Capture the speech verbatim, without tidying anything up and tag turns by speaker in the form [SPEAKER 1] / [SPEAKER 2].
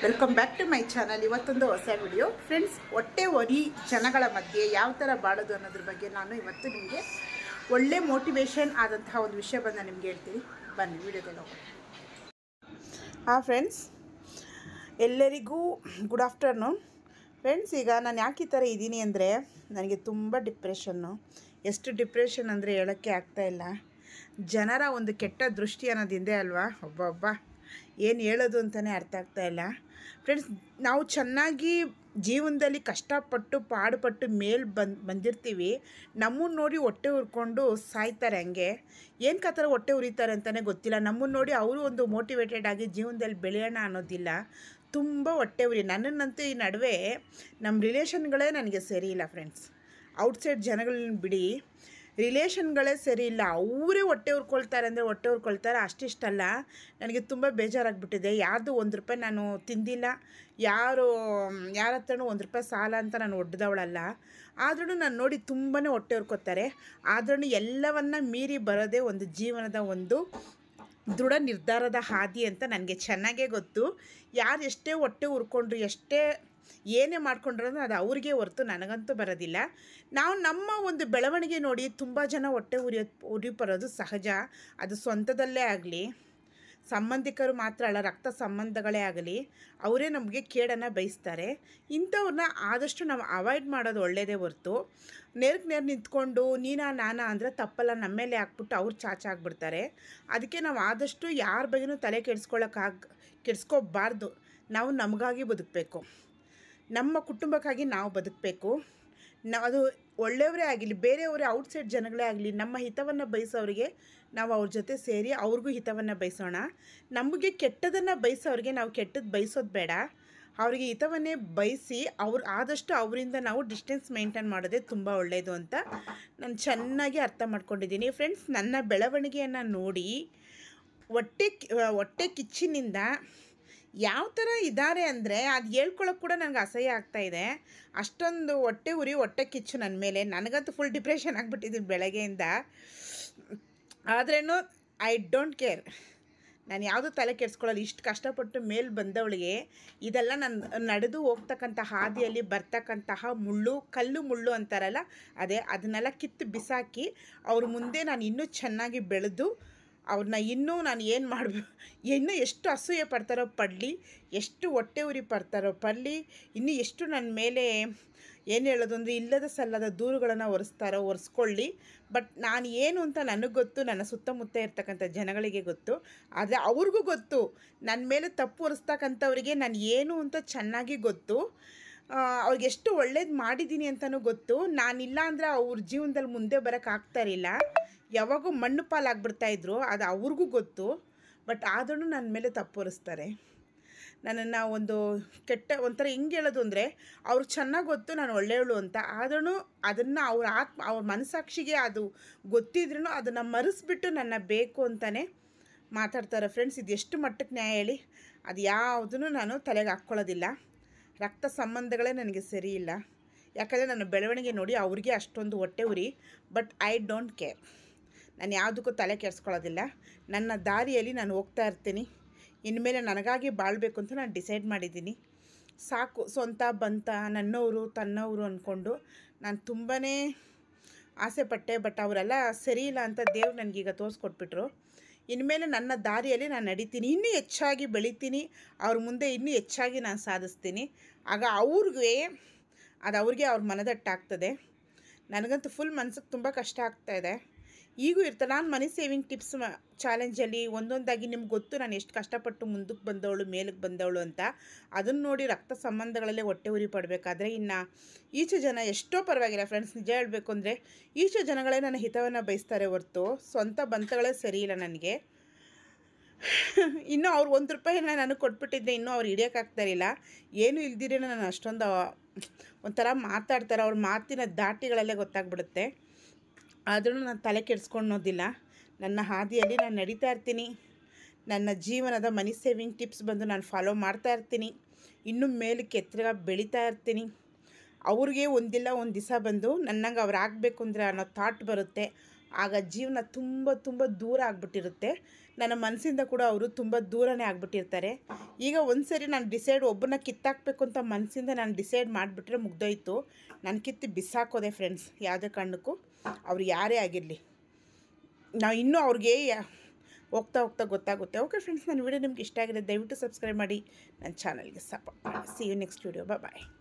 [SPEAKER 1] Welcome back to my channel. ಇವತ್ತೊಂದು ಹೊಸ video friends. ಹೊಟ್ಟೆ ಹೊರಿ ಜನಗಳ ಮಧ್ಯೆ ಯಾವ ಥರ ಬಾಳೋದು ಅನ್ನೋದ್ರ ಬಗ್ಗೆ ನಾನು ಇವತ್ತು ನಿಮಗೆ ಒಳ್ಳೆ ಮೋಟಿವೇಶನ್ ಆದಂತಹ ಒಂದು ವಿಷಯ ಬಂದು ನಾನು ನಿಮಗೆ ಹೇಳ್ತೀನಿ. ಬನ್ನಿ ವಿಡಿಯೋದಲ್ಲಿ ಹೋಗೋಣ. ಹಾಂ ಫ್ರೆಂಡ್ಸ್, ಎಲ್ಲರಿಗೂ ಗುಡ್ ಆಫ್ಟರ್ನೂನ್. ಫ್ರೆಂಡ್ಸ್, ಈಗ ನಾನು ಯಾಕೆ ಈ ಥರ ಇದ್ದೀನಿ ಅಂದರೆ ನನಗೆ ತುಂಬ ಡಿಪ್ರೆಷನ್ನು. ಎಷ್ಟು ಡಿಪ್ರೆಷನ್ ಅಂದರೆ ಹೇಳೋಕ್ಕೆ ಆಗ್ತಾಯಿಲ್ಲ. ಜನರ ಒಂದು ಕೆಟ್ಟ ದೃಷ್ಟಿ ಅನ್ನೋದಿಂದೆ ಅಲ್ವಾ, ಒಬ್ಬ ಒಬ್ಬ ಏನು ಹೇಳೋದು ಅಂತಲೇ ಅರ್ಥ ಆಗ್ತಾಯಿಲ್ಲ. ಫ್ರೆಂಡ್ಸ್, ನಾವು ಚೆನ್ನಾಗಿ ಜೀವನದಲ್ಲಿ ಕಷ್ಟಪಟ್ಟು ಪಾಡುಪಟ್ಟು ಮೇಲೆ ಬಂದು ಬಂದಿರ್ತೀವಿ. ನಮ್ಮನ್ನು ನೋಡಿ ಹೊಟ್ಟೆ ಉರ್ಕೊಂಡು ಸಾಯ್ತಾರೆ. ಹಂಗೆ ಏನು ಕಥರ ಹೊಟ್ಟೆ ಉರಿತಾರೆ ಅಂತಲೇ ಗೊತ್ತಿಲ್ಲ. ನಮ್ಮನ್ನು ನೋಡಿ ಅವರು ಒಂದು ಮೋಟಿವೇಟೆಡ್ ಆಗಿ ಜೀವನದಲ್ಲಿ ಬೆಳೆಯೋಣ ಅನ್ನೋದಿಲ್ಲ. ತುಂಬ ಹೊಟ್ಟೆ ಉರಿ. ನನ್ನನ್ನಂತೂ ಈ ನಡುವೆ ನಮ್ಮ ರಿಲೇಷನ್ಗಳೇ ನನಗೆ ಸರಿ ಇಲ್ಲ ಫ್ರೆಂಡ್ಸ್. ಔಟ್ಸೈಡ್ ಜನಗಳನ್ನ ಬಿಡಿ, ರಿಲೇಷನ್ಗಳೇ ಸರಿ ಇಲ್ಲ. ಅವರೇ ಹೊಟ್ಟೆ ಉರ್ಕೊಳ್ತಾರೆ ಅಂದರೆ ಹೊಟ್ಟೆ ಉರ್ಕೊಳ್ತಾರೆ. ಅಷ್ಟಿಷ್ಟಲ್ಲ, ನನಗೆ ತುಂಬ ಬೇಜಾರಾಗಿಬಿಟ್ಟಿದೆ. ಯಾರ್ದು ಒಂದು ರೂಪಾಯಿ ನಾನು ತಿಂದಿಲ್ಲ, ಯಾರು ಯಾರ ಹತ್ರನೂ ಒಂದು ರೂಪಾಯಿ ಸಾಲ ಅಂತ ನಾನು ಒಡ್ದವಳಲ್ಲ. ಆದ್ರೂ ನಾನು ನೋಡಿ ತುಂಬಾ ಹೊಟ್ಟೆ ಉರ್ಕೊತಾರೆ. ಆದ್ರೂ ಎಲ್ಲವನ್ನ ಮೀರಿ ಬರೋದೇ ಒಂದು ಜೀವನದ ಒಂದು ದೃಢ ನಿರ್ಧಾರದ ಹಾದಿ ಅಂತ ನನಗೆ ಚೆನ್ನಾಗೇ ಗೊತ್ತು. ಯಾರು ಎಷ್ಟೇ ಹೊಟ್ಟೆ ಉರ್ಕೊಂಡ್ರು, ಎಷ್ಟೇ ಏನೇ ಮಾಡ್ಕೊಂಡ್ರು ಅದು ಅವ್ರಿಗೆ ಹೊರತು ನನಗಂತೂ ಬರೋದಿಲ್ಲ. ನಾವು ನಮ್ಮ ಒಂದು ಬೆಳವಣಿಗೆ ನೋಡಿ ತುಂಬ ಜನ ಹೊಟ್ಟೆ ಉರಿಯೋ ಉರಿ ಬರೋದು ಸಹಜ. ಅದು ಸ್ವಂತದಲ್ಲೇ ಆಗಲಿ, ಸಂಬಂಧಿಕರು ಮಾತ್ರ ಅಲ್ಲ, ರಕ್ತ ಸಂಬಂಧಗಳೇ ಆಗಲಿ, ಅವರೇ ನಮಗೆ ಕೇಡನ್ನು ಬಯಸ್ತಾರೆ. ಇಂಥವ್ರನ್ನ ಆದಷ್ಟು ನಾವು ಅವಾಯ್ಡ್ ಮಾಡೋದು ಒಳ್ಳೆಯದೇ ಹೊರತು ನೇರಕ್ಕೆ ನೇರ ನಿಂತ್ಕೊಂಡು ನೀನಾ ನಾನಾ ಅಂದರೆ ತಪ್ಪಲ್ಲ ನಮ್ಮ ಮೇಲೆ ಹಾಕ್ಬಿಟ್ಟು ಅವ್ರು ಚಾಚಾಗ್ಬಿಡ್ತಾರೆ. ಅದಕ್ಕೆ ನಾವು ಆದಷ್ಟು ಯಾರ ಬಗ್ಗೆನೂ ತಲೆ ಕೆಡಿಸ್ಕೊಳ್ಳೋಕ್ಕಾಗ ಕೆಡಿಸ್ಕೋಬಾರ್ದು. ನಾವು ನಮಗಾಗಿ ಬದುಕಬೇಕು, ನಮ್ಮ ಕುಟುಂಬಕ್ಕಾಗಿ ನಾವು ಬದುಕಬೇಕು. ನಾವು ಅದು ಒಳ್ಳೆಯವರೇ ಆಗಿರಲಿ, ಬೇರೆಯವರೇ ಔಟ್ಸೈಡ್ ಜನಗಳೇ ಆಗಲಿ, ನಮ್ಮ ಹಿತವನ್ನು ಬಯಸೋರಿಗೆ ನಾವು ಅವ್ರ ಜೊತೆ ಸೇರಿ ಅವ್ರಿಗೂ ಹಿತವನ್ನು ಬಯಸೋಣ. ನಮಗೆ ಕೆಟ್ಟದನ್ನು ಬಯಸೋರಿಗೆ ನಾವು ಕೆಟ್ಟದ್ದು ಬಯಸೋದು ಬೇಡ. ಅವರಿಗೆ ಹಿತವನ್ನೇ ಬಯಸಿ ಅವ್ರು ಆದಷ್ಟು ಅವರಿಂದ ನಾವು ಡಿಸ್ಟೆನ್ಸ್ ಮೇಂಟೈನ್ ಮಾಡೋದೇ ತುಂಬ ಒಳ್ಳೆಯದು ಅಂತ ನಾನು ಚೆನ್ನಾಗಿ ಅರ್ಥ ಮಾಡ್ಕೊಂಡಿದ್ದೀನಿ. ಫ್ರೆಂಡ್ಸ್, ನನ್ನ ಬೆಳವಣಿಗೆಯನ್ನು ನೋಡಿ ಹೊಟ್ಟೆ ಹೊಟ್ಟೆ ಕಿಚ್ಚಿನಿಂದ ಯಾವ ಥರ ಇದ್ದಾರೆ ಅಂದರೆ ಅದು ಹೇಳ್ಕೊಳ್ಳೋಕೆ ಕೂಡ ನನಗೆ ಅಸಹ್ಯ ಆಗ್ತಾಯಿದೆ. ಅಷ್ಟೊಂದು ಹೊಟ್ಟೆ ಉರಿ, ಹೊಟ್ಟೆ ಕಿಚ್ಚು ನನ್ನ ಮೇಲೆ. ನನಗಂತೂ ಫುಲ್ ಡಿಪ್ರೆಷನ್ ಆಗಿಬಿಟ್ಟಿದ್ದೀನಿ ಬೆಳಗ್ಗೆಯಿಂದ. ಆದ್ರೇನು ಐ ಡೋಂಟ್ ಕೇರ್. ನಾನು ಯಾವುದೂ ತಲೆ ಕೆಡಿಸ್ಕೊಳ್ಳಲ್ಲ. ಇಷ್ಟು ಕಷ್ಟಪಟ್ಟು ಮೇಲೆ ಬಂದವಳಿಗೆ ಇದೆಲ್ಲ ನಾನು ನಡೆದು ಹೋಗ್ತಕ್ಕಂಥ ಹಾದಿಯಲ್ಲಿ ಬರ್ತಕ್ಕಂತಹ ಮುಳ್ಳು, ಕಲ್ಲು ಮುಳ್ಳು ಅಂತಾರಲ್ಲ, ಅದೇ ಅದನ್ನೆಲ್ಲ ಕಿತ್ತು ಬಿಸಾಕಿ ಅವ್ರ ಮುಂದೆ ನಾನು ಇನ್ನೂ ಚೆನ್ನಾಗಿ ಬೆಳೆದು ಅವ್ರನ್ನ ಇನ್ನೂ ನಾನು ಏನು ಮಾಡಬೇಕು, ಇನ್ನೂ ಎಷ್ಟು ಅಸೂಯೆ ಪಡ್ತಾರೋ ಪಡಲಿ, ಎಷ್ಟು ಹೊಟ್ಟೆ ಉರಿ ಪಡ್ತಾರೋ ಪಡಲಿ, ಇನ್ನೂ ಎಷ್ಟು ನನ್ನ ಮೇಲೆ ಏನು ಹೇಳೋದು ಅಂದರೆ ಇಲ್ಲದ ಸಲ್ಲದ ದೂರುಗಳನ್ನು ಒರೆಸ್ತಾರೋ ಒರೆಸ್ಕೊಳ್ಳಿ. ಬಟ್ ನಾನು ಏನು ಅಂತ ನನಗೆ ಗೊತ್ತು, ನನ್ನ ಸುತ್ತಮುತ್ತ ಇರ್ತಕ್ಕಂಥ ಜನಗಳಿಗೆ ಗೊತ್ತು. ಆದರೆ ಅವ್ರಿಗೂ ಗೊತ್ತು, ನನ್ನ ಮೇಲೆ ತಪ್ಪು ಒರೆಸ್ತಕ್ಕಂಥವ್ರಿಗೆ ನಾನು ಏನು ಅಂತ ಚೆನ್ನಾಗಿ ಗೊತ್ತು. ಅವ್ರಿಗೆ ಎಷ್ಟು ಒಳ್ಳೇದು ಮಾಡಿದ್ದೀನಿ ಅಂತಲೂ ಗೊತ್ತು. ನಾನಿಲ್ಲ ಅಂದರೆ ಅವ್ರ ಜೀವನದಲ್ಲಿ ಮುಂದೆ ಬರೋಕ್ಕಾಗ್ತಾರಿಲ್ಲ, ಯಾವಾಗೂ ಮಣ್ಣು ಪಾಲಾಗ್ಬಿಡ್ತಾಯಿದ್ರು. ಅದು ಅವ್ರಿಗೂ ಗೊತ್ತು. ಬಟ್ ಆದ್ರೂ ನನ್ನ ಮೇಲೆ ತಪ್ಪು ಹೊರಿಸ್ತಾರೆ. ನನ್ನನ್ನು ಒಂದು ಕೆಟ್ಟ ಒಂಥರ ಹಿಂಗೆ ಹೇಳೋದು ಅಂದರೆ ಅವ್ರಿಗೆ ಚೆನ್ನಾಗಿ ಗೊತ್ತು ನಾನು ಒಳ್ಳೆಯವಳು ಅಂತ. ಆದ್ರೂ ಅದನ್ನು ಅವ್ರ ಆತ್ಮ ಅವ್ರ ಮನಸ್ಸಾಕ್ಷಿಗೆ ಅದು ಗೊತ್ತಿದ್ರೂ ಅದನ್ನು ಮರೆಸ್ಬಿಟ್ಟು ನನ್ನ ಬೇಕು ಅಂತಲೇ ಮಾತಾಡ್ತಾರೆ. ಫ್ರೆಂಡ್ಸ್, ಇದು ಎಷ್ಟು ಮಟ್ಟಕ್ಕೆ ನ್ಯಾಯ ಹೇಳಿ? ಅದು ಯಾವುದೂ ನಾನು ತಲೆಗೆ ಹಾಕ್ಕೊಳ್ಳೋದಿಲ್ಲ. ರಕ್ತ ಸಂಬಂಧಗಳೇ ನನಗೆ ಸರಿ ಇಲ್ಲ. ಯಾಕಂದರೆ ನನ್ನ ಬೆಳವಣಿಗೆ ನೋಡಿ ಅವ್ರಿಗೆ ಅಷ್ಟೊಂದು ಹೊಟ್ಟೆ ಉರಿ. But I don't care. ನಾನು ಯಾವುದಕ್ಕೂ ತಲೆ ಕೆಡಿಸ್ಕೊಳ್ಳೋದಿಲ್ಲ. ನನ್ನ ದಾರಿಯಲ್ಲಿ ನಾನು ಹೋಗ್ತಾ ಇರ್ತೀನಿ. ಇನ್ಮೇಲೆ ನನಗಾಗಿ ಬಾಳಬೇಕು ಅಂತ ನಾನು ಡಿಸೈಡ್ ಮಾಡಿದ್ದೀನಿ. ಸಾಕು, ಸ್ವಂತ ಬಂತ ನನ್ನವರು ತನ್ನವರು ಅಂದ್ಕೊಂಡು ನಾನು ತುಂಬಾ ಆಸೆಪಟ್ಟೆ. ಬಟ್ ಅವರೆಲ್ಲ ಸರಿ ಇಲ್ಲ ಅಂತ ದೇವ್ರು ನನಗೀಗ ತೋರಿಸ್ಕೊಟ್ಬಿಟ್ರು. ಇನ್ಮೇಲೆ ನನ್ನ ದಾರಿಯಲ್ಲಿ ನಾನು ನಡೀತೀನಿ, ಇನ್ನೂ ಹೆಚ್ಚಾಗಿ ಬೆಳಿತೀನಿ, ಅವ್ರ ಮುಂದೆ ಇನ್ನೂ ಹೆಚ್ಚಾಗಿ ನಾನು ಸಾಧಿಸ್ತೀನಿ. ಆಗ ಅವ್ರಿಗೆ ಅದು ಅವ್ರಿಗೆ ಅವ್ರ ಮನದಟ್ಟಾಗ್ತದೆ. ನನಗಂತೂ ಫುಲ್ ಮನ್ಸಿಗೆ ತುಂಬ ಕಷ್ಟ ಆಗ್ತಾಯಿದೆ. ಈಗೂ ಇರ್ತಾರೆ. ನಾನು ಮನಿ ಸೇವಿಂಗ್ ಟಿಪ್ಸ್ ಚಾಲೆಂಜಲ್ಲಿ ಒಂದೊಂದಾಗಿ ನಿಮ್ಗೆ ಗೊತ್ತು ನಾನು ಎಷ್ಟು ಕಷ್ಟಪಟ್ಟು ಮುಂದಕ್ಕೆ ಬಂದವಳು, ಮೇಲಕ್ಕೆ ಬಂದವಳು ಅಂತ. ಅದನ್ನು ನೋಡಿ ರಕ್ತ ಸಂಬಂಧಗಳಲ್ಲೇ ಹೊಟ್ಟೆ ಉರಿ ಪಡಬೇಕಾದ್ರೆ ಇನ್ನು ಈಚೆ ಜನ ಎಷ್ಟೋ ಪರವಾಗಿಲ್ಲ ಫ್ರೆಂಡ್ಸ್. ನಿಜ ಹೇಳಬೇಕು ಅಂದರೆ ಈಚೆ ಜನಗಳೇ ನನ್ನ ಹಿತವನ್ನು ಬಯಸ್ತಾರೆ ಹೊರತು ಸ್ವಂತ ಬಂತಗಳೇ ಸರಿ ಇಲ್ಲ ನನಗೆ. ಇನ್ನೂ ಅವ್ರು ಒಂದು ರೂಪಾಯಿನ ನನಗೆ ಕೊಟ್ಬಿಟ್ಟಿದ್ದೆ ಇನ್ನೂ ಅವ್ರು ಹಿಡಿಯೋಕ್ಕಾಗ್ತಾರಿಲ್ಲ. ಏನೂ ಇಲ್ದಿರೇ ನಾನು ಅಷ್ಟೊಂದು ಒಂಥರ ಮಾತಾಡ್ತಾರೆ. ಅವ್ರ ಮಾತಿನ ದಾಟಿಗಳಲ್ಲೇ ಗೊತ್ತಾಗ್ಬಿಡುತ್ತೆ. ಆದ್ರೂ ನಾನು ತಲೆ ಕೆಡಿಸ್ಕೊಳ್ಳೋದಿಲ್ಲ. ನನ್ನ ಹಾದಿಯಲ್ಲಿ ನಾನು ನಡೀತಾ ಇರ್ತೀನಿ. ನನ್ನ ಜೀವನದ ಮನಿ ಸೇವಿಂಗ್ ಟಿಪ್ಸ್ ಬಂದು ನಾನು ಫಾಲೋ ಮಾಡ್ತಾ ಇರ್ತೀನಿ. ಇನ್ನೂ ಮೇಲಕ್ಕೆ ಎತ್ತರ ಬೆಳೀತಾ ಇರ್ತೀನಿ. ಅವ್ರಿಗೆ ಒಂದಿಲ್ಲ ಒಂದು ದಿವಸ ಬಂದು ನನ್ನಂಗೆ ಅವ್ರು ಆಗಬೇಕು ಅಂದರೆ ಅನ್ನೋ ಥಾಟ್ ಬರುತ್ತೆ. ಆಗ ಜೀವನ ತುಂಬ ತುಂಬ ದೂರ ಆಗಿಬಿಟ್ಟಿರುತ್ತೆ. ನನ್ನ ಮನಸ್ಸಿಂದ ಕೂಡ ಅವರು ತುಂಬ ದೂರನೇ ಆಗಿಬಿಟ್ಟಿರ್ತಾರೆ. ಈಗ ಒಂದು ಸರಿ ನಾನು ಡಿಸೈಡ್ ಒಬ್ಬನ ಕಿತ್ತಾಕಬೇಕು ಅಂತ ಮನಸ್ಸಿಂದ ನಾನು ಡಿಸೈಡ್ ಮಾಡಿಬಿಟ್ರೆ ಮುಗ್ದೋಯ್ತು. ನಾನು ಕಿತ್ತು ಬಿಸಾಕೋದೆ ಫ್ರೆಂಡ್ಸ್. ಯಾವುದೇ ಕಾರಣಕ್ಕೂ ಅವ್ರು ಯಾರೇ ಆಗಿರಲಿ, ನಾವು ಇನ್ನೂ ಅವ್ರಿಗೆ ಹೋಗ್ತಾ ಹೋಗ್ತಾ ಗೊತ್ತಾಗುತ್ತೆ. ಓಕೆ ಫ್ರೆಂಡ್ಸ್, ನನ್ನ ವಿಡಿಯೋ ನಿಮ್ಗೆ ಇಷ್ಟ ಆಗಿದೆ ದಯವಿಟ್ಟು ಸಬ್ಸ್ಕ್ರೈಬ್ ಮಾಡಿ, ನನ್ನ ಚಾನಲ್ಗೆ ಸಪೋರ್ಟ್ ಮಾಡಿ. See you next video. Bye.